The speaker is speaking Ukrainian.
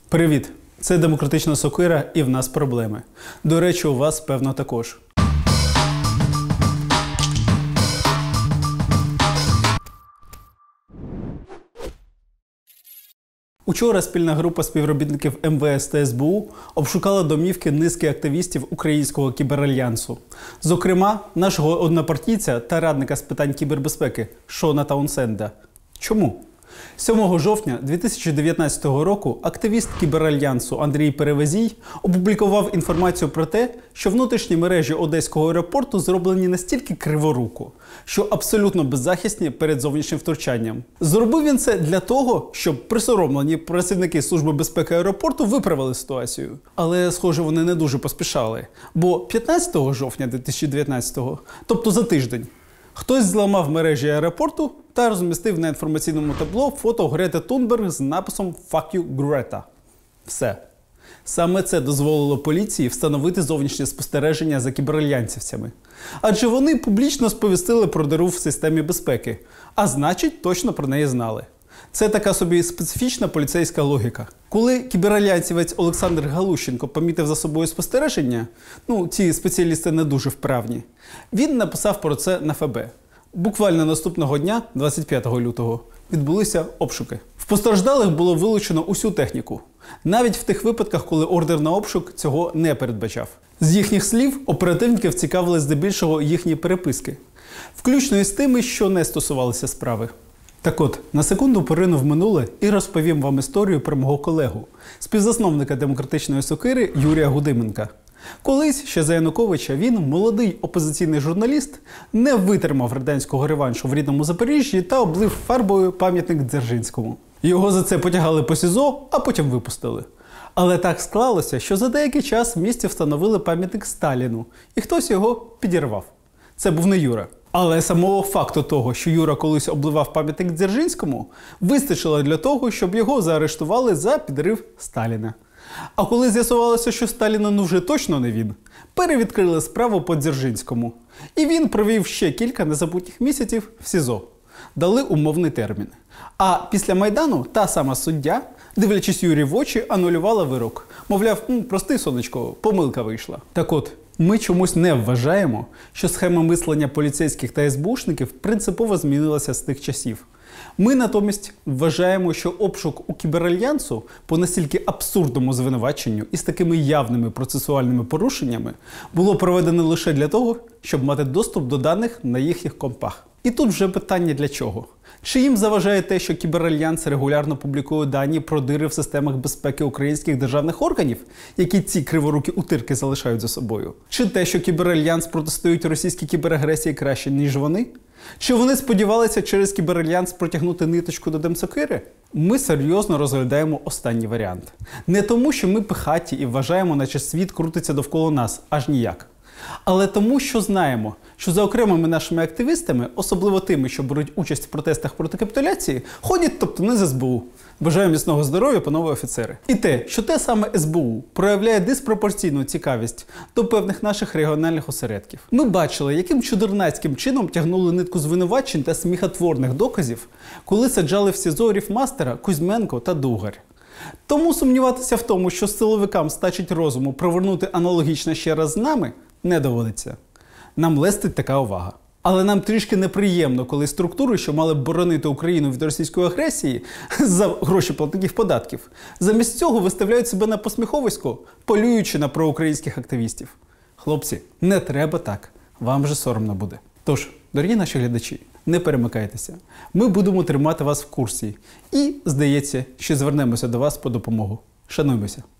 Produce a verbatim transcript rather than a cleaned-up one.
Привіт! Це Демократична Сокира, і в нас проблеми. До речі, у вас, певно, також. Учора спільна група співробітників ем ве ес та ес бе у обшукала домівки низки активістів Українського кіберальянсу. Зокрема, нашого однопартійця та радника з питань кібербезпеки Шона Таунсенда. Чому? сьомого жовтня дві тисячі дев'ятнадцятого року активіст кіберальянсу Андрій Перевезій опублікував інформацію про те, що внутрішні мережі Одеського аеропорту зроблені настільки криворуко, що абсолютно беззахисні перед зовнішнім втручанням. Зробив він це для того, щоб присоромлені працівники Служби безпеки аеропорту виправили ситуацію. Але, схоже, вони не дуже поспішали. Бо п'ятнадцятого жовтня дві тисячі дев'ятнадцятого, тобто за тиждень, хтось зламав мережі аеропорту та розмістив на інформаційному табло фото Грети Тунберг з написом «Fuck you, Greta». Все. Саме це дозволило поліції встановити зовнішнє спостереження за кіберальянцівцями. Адже вони публічно сповістили про диру в системі безпеки, а значить, точно про неї знали. Це така собі специфічна поліцейська логіка. Коли кіберальянцівець Олександр Галущенко помітив за собою спостереження, ну, ці спеціалісти не дуже вправні, він написав про це на еф бе. Буквально наступного дня, двадцять п'ятого лютого, відбулися обшуки. В постраждалих було вилучено усю техніку. Навіть в тих випадках, коли ордер на обшук цього не передбачав. З їхніх слів, оперативників цікавили здебільшого їхні переписки. Включно із тими, що не стосувалися справи. Так от, на секунду порину в минуле і розповім вам історію про мого колегу, співзасновника Демократичної Сокири Юрія Гудименка. Колись, ще за Януковича, він, молодий опозиційний журналіст, не витримав радянського реваншу в рідному Запоріжжі та облив фарбою пам'ятник Дзержинському. Його за це потягали по СІЗО, а потім випустили. Але так склалося, що за деякий час в місті встановили пам'ятник Сталіну, і хтось його підірвав. Це був не Юра. Але самого факту того, що Юра колись обливав пам'ятник Дзержинському, вистачило для того, щоб його заарештували за підрив Сталіна. А коли з'ясувалося, що Сталіна ну вже точно не він, перевідкрили справу по Дзержинському. І він провів ще кілька незабутніх місяців в СІЗО. Дали умовний термін. А після Майдану та сама суддя, дивлячись Юрі в очі, анулювала вирок. Мовляв, прости, сонечко, помилка вийшла. Так от, ми чомусь не вважаємо, що схема мислення поліцейських та ес бе ушників принципово змінилася з тих часів. Ми натомість вважаємо, що обшук у кіберальянсу по настільки абсурдному звинуваченню і з такими явними процесуальними порушеннями було проведено лише для того, щоб мати доступ до даних на їхніх компах. І тут вже питання для чого? Чи їм заважає те, що кіберальянс регулярно публікує дані про дири в системах безпеки українських державних органів, які ці криворукі утирки залишають за собою? Чи те, що кіберальянс протистоїть російській кіберагресії краще, ніж вони? Чи вони сподівалися через кіберальянс протягнути ниточку до Демсокири? Ми серйозно розглядаємо останній варіант. Не тому, що ми пихаті і вважаємо, наче світ крутиться довкола нас, аж ніяк. Але тому, що знаємо, що за окремими нашими активістами, особливо тими, що беруть участь в протестах проти капітуляції, ходять тобто не з ес бе у. Бажаю міцного здоров'я, панове офіцери. І те, що те саме ес бе у проявляє диспропорційну цікавість до певних наших регіональних осередків. Ми бачили, яким чудернацьким чином тягнули нитку звинувачень та сміхотворних доказів, коли саджали в СІЗО Ріфмастера, Кузьменко та Дугар. Тому сумніватися в тому, що силовикам стачить розуму провернути аналогічно ще раз з нами, не доводиться. Нам лестить така увага. Але нам трішки неприємно, коли структури, що мали б боронити Україну від російської агресії за гроші платників податків, замість цього виставляють себе на посміховисько, полюючи на проукраїнських активістів. Хлопці, не треба так. Вам же соромно буде. Тож, дорогі наші глядачі, не перемикайтеся. Ми будемо тримати вас в курсі. І, здається, ще звернемося до вас по допомогу. Шануймося.